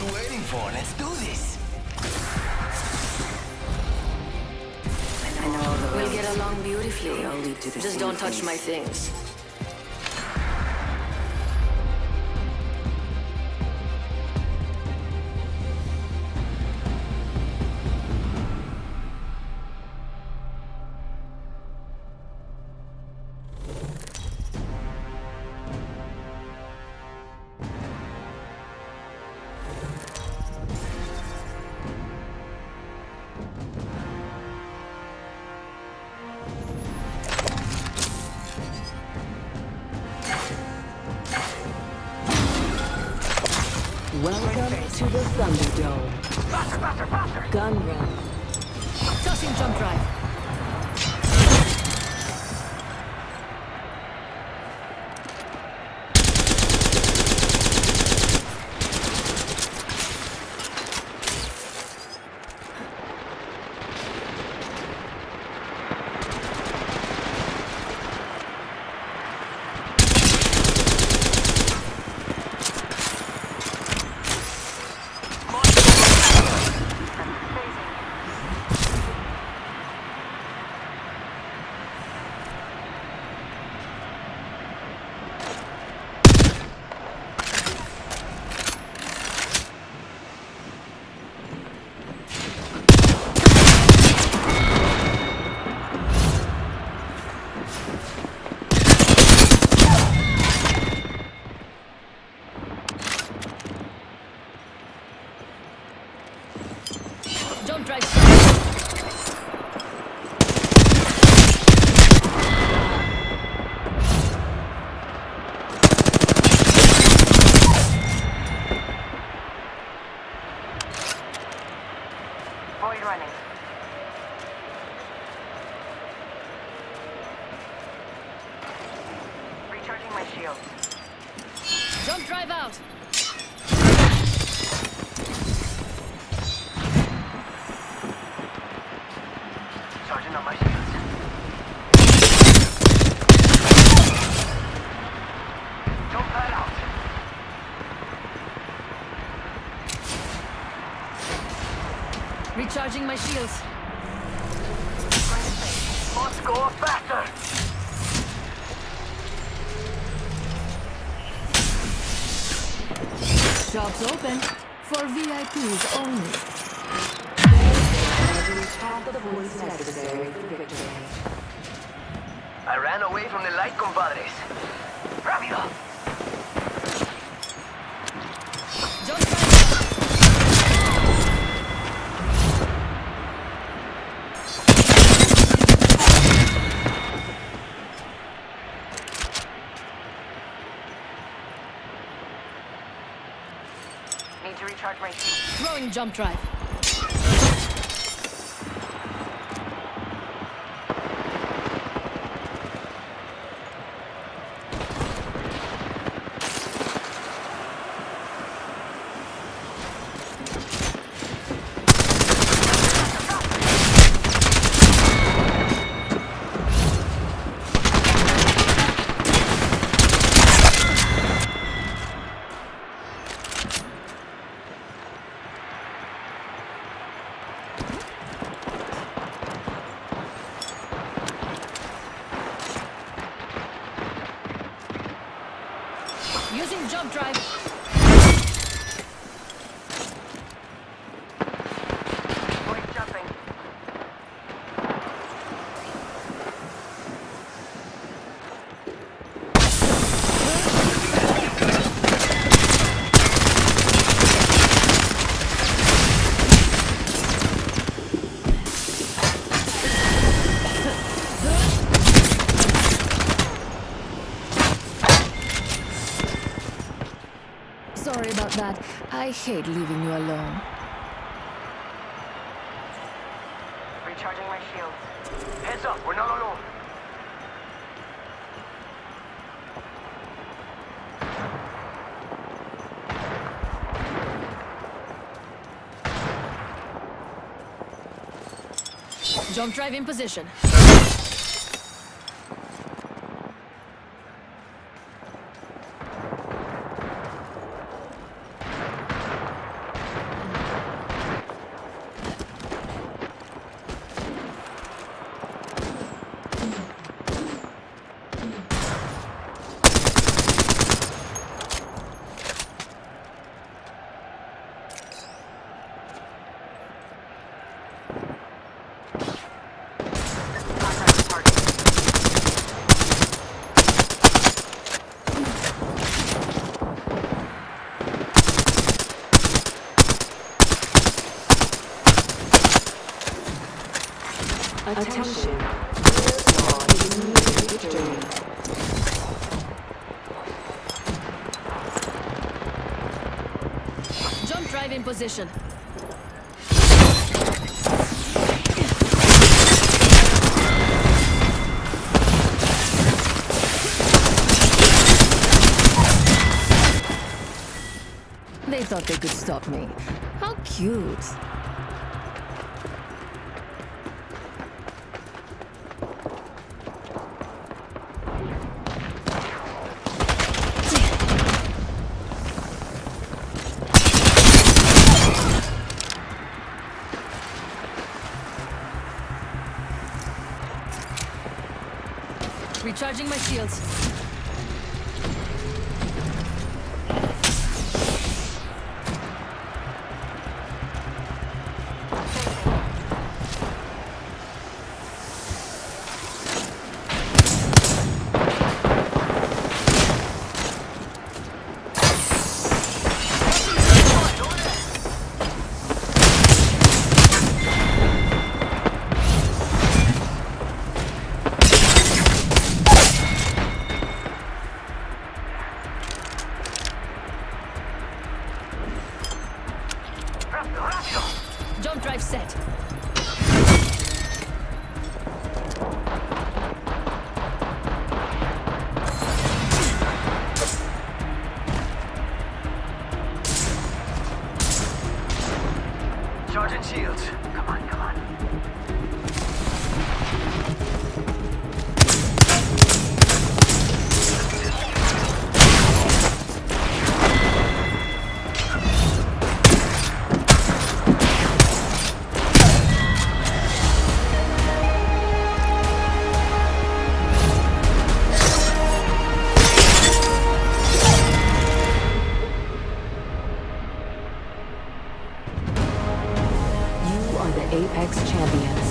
you waiting for? Let's do this. I know all the We'll roads. get along beautifully. They all lead to the Just same don't touch place. my things. Welcome to the Thunderdome. Faster, faster, faster! Gun run. Tossing jump drive. Jump drive. Void running. Recharging my shield. Jump drive out. Sergeant on my shields. Jump that out. Recharging my shields. Must go faster! Shops open for VIPs only. Have the points necessary for victory. I ran away from the light, compadres. Rápido! Jump drive. Need to recharge my shield. Throwing jump drive. Using jump drive. Void jumping. Sorry about that. I hate leaving you alone. Recharging my shield. Heads up, we're not alone. Jump drive in position. Attention. Squad is near victory. Jump drive in position. They thought they could stop me. How cute. Recharging my shields. Jump drive set. Charging shields. Come on, come on. You are the Apex champions.